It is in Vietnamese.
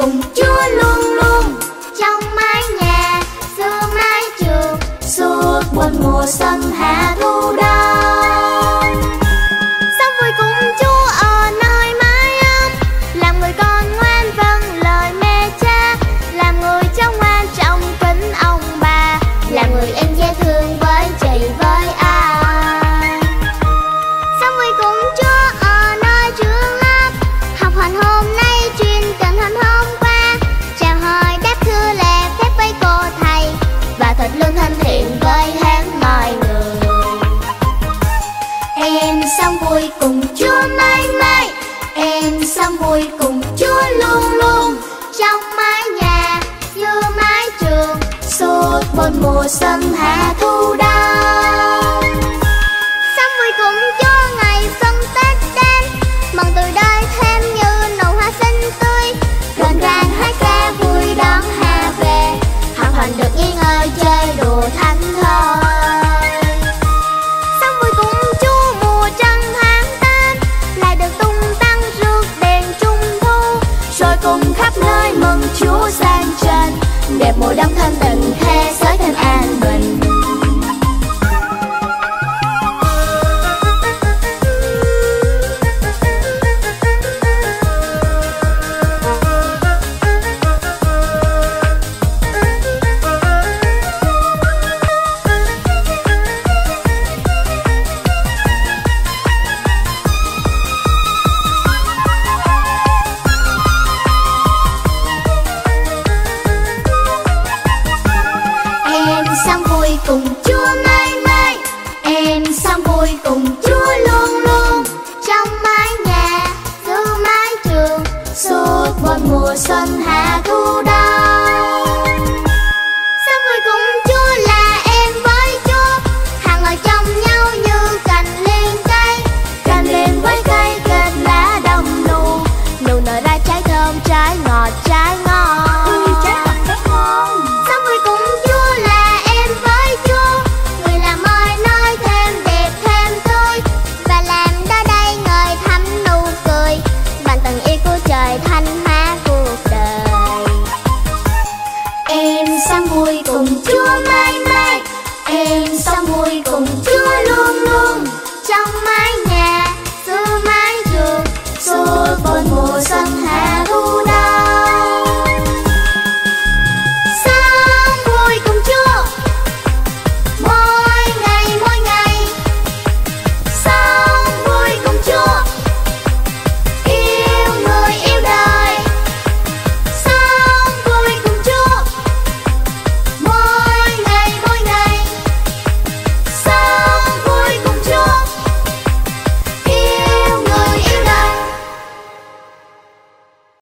cùng Chúa luôn luôn trong mái nhà, giữa mái trường, suốt bốn mùa xuân hạ thu đông. Sống vui cùng Chúa ở nơi mái ấm, làm người con ngoan vâng lời mẹ cha, làm người cháu ngoan trọng kính ông bà, làm người em dễ thương với chị với ai. Sống vui cùng Chúa ở nơi trường lớp, học hành hôm nay chuyên cần hơn hôm qua, chào hỏi đáp thưa lễ phép với cô thầy, và thật luôn thân thiện với hết mọi người. Em sống vui cùng Chúa mãi mãi, em sống vui cùng Chúa luôn luôn trong mái nhà, giữa mái trường, suốt bốn mùa xuân hạ thu đông. Sống vui cùng Chúa ngày xuân Tết đến, mừng từ đời thêm như nụ hoa xinh tươi, rộn ràng hát ca vui đón hè về, học hành được nghỉ ngơi chơi đùa thảnh thơi. Sống vui cùng Chúa mùa trăng tháng Tết, lại được tung tăng rước đèn trung thu, rồi cùng khắp nơi mừng Chúa sang trần, đẹp mùa đông thân tình thế giới thêm an bình. Em sống vui cùng Chúa mãi mãi, em sống vui cùng Chúa luôn luôn trong mái nhà, giữa mái trường, suốt bốn mùa xuân